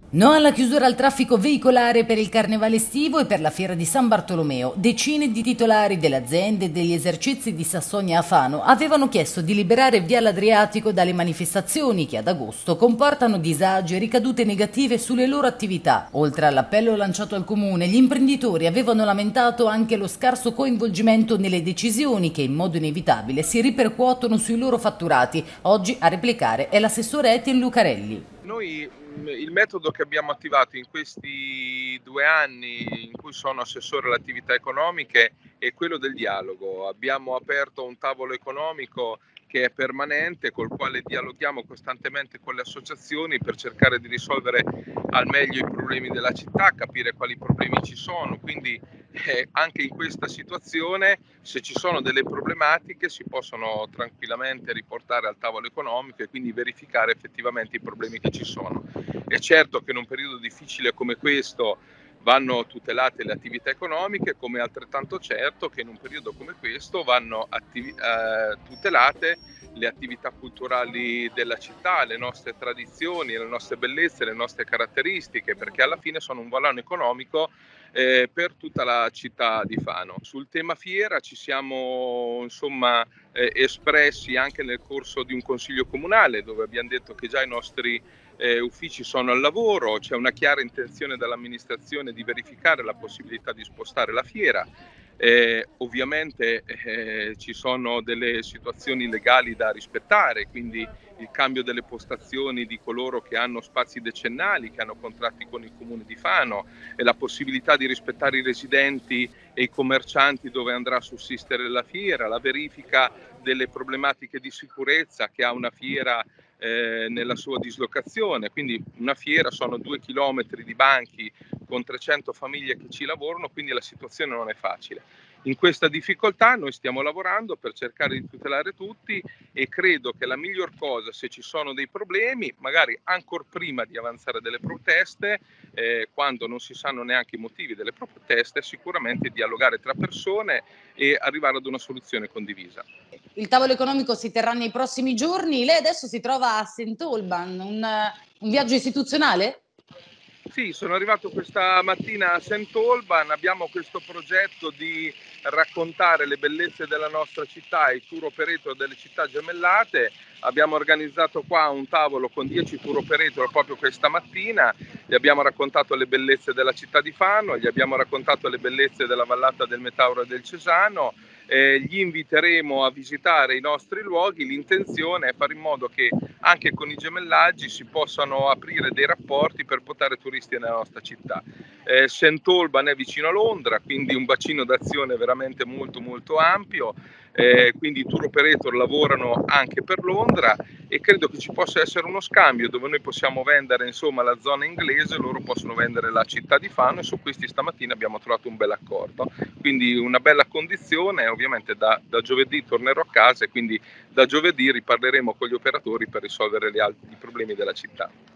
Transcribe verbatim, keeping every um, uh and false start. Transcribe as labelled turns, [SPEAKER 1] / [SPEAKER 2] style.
[SPEAKER 1] No alla chiusura al traffico veicolare per il carnevale estivo e per la fiera di San Bartolomeo. Decine di titolari delle aziende e degli esercizi di Sassonia a Fano avevano chiesto di liberare via l'Adriatico dalle manifestazioni che ad agosto comportano disagi e ricadute negative sulle loro attività. Oltre all'appello lanciato al comune, gli imprenditori avevano lamentato anche lo scarso coinvolgimento nelle decisioni che in modo inevitabile si ripercuotono sui loro fatturati. Oggi a replicare è l'assessore Etienne Lucarelli.
[SPEAKER 2] Noi il metodo che abbiamo attivato in questi due anni in cui sono assessore alle attività economiche è quello del dialogo. Abbiamo aperto un tavolo economico che è permanente, col quale dialoghiamo costantemente con le associazioni per cercare di risolvere al meglio i problemi della città, capire quali problemi ci sono. Quindi eh, anche in questa situazione, se ci sono delle problematiche, si possono tranquillamente riportare al tavolo economico e quindi verificare effettivamente i problemi che ci sono. È certo che in un periodo difficile come questo vanno tutelate le attività economiche, come altrettanto certo che in un periodo come questo vanno attivi- eh, tutelate le attività culturali della città, le nostre tradizioni, le nostre bellezze, le nostre caratteristiche, perché alla fine sono un volano economico eh, per tutta la città di Fano. Sul tema fiera ci siamo insomma eh, espressi anche nel corso di un consiglio comunale, dove abbiamo detto che già i nostri eh, uffici sono al lavoro, c'è una chiara intenzione dall'amministrazione di verificare la possibilità di spostare la fiera. Eh, ovviamente eh, ci sono delle situazioni legali da rispettare, quindi il cambio delle postazioni di coloro che hanno spazi decennali, che hanno contratti con il comune di Fano, e la possibilità di rispettare i residenti e i commercianti dove andrà a sussistere la fiera, la verifica delle problematiche di sicurezza che ha una fiera eh, nella sua dislocazione. Quindi una fiera sono due chilometri di banchi con trecento famiglie che ci lavorano, quindi la situazione non è facile. In questa difficoltà noi stiamo lavorando per cercare di tutelare tutti e credo che la miglior cosa, se ci sono dei problemi, magari ancora prima di avanzare delle proteste, eh, quando non si sanno neanche i motivi delle proteste, sicuramente dialogare tra persone e arrivare ad una soluzione condivisa.
[SPEAKER 1] Il tavolo economico si terrà nei prossimi giorni. Lei adesso si trova a Sant'Olban, un, un viaggio istituzionale?
[SPEAKER 2] Sì, sono arrivato questa mattina a Sant'Olban, abbiamo questo progetto di raccontare le bellezze della nostra città, i tour operator delle città gemellate. Abbiamo organizzato qua un tavolo con dieci tour operator proprio questa mattina, gli abbiamo raccontato le bellezze della città di Fano, gli abbiamo raccontato le bellezze della vallata del Metauro e del Cesano, eh, gli inviteremo a visitare i nostri luoghi. L'intenzione è fare in modo che anche con i gemellaggi si possano aprire dei rapporti per portare turisti nella nostra città. Eh, Sant'Olban è vicino a Londra, quindi un bacino d'azione veramente molto molto ampio, eh, quindi i tour operator lavorano anche per Londra e credo che ci possa essere uno scambio dove noi possiamo vendere insomma la zona inglese, loro possono vendere la città di Fano, e su questi stamattina abbiamo trovato un bel accordo, quindi una bella condizione. Ovviamente da, da giovedì tornerò a casa e quindi da giovedì riparleremo con gli operatori per risolvere gli altri problemi della città.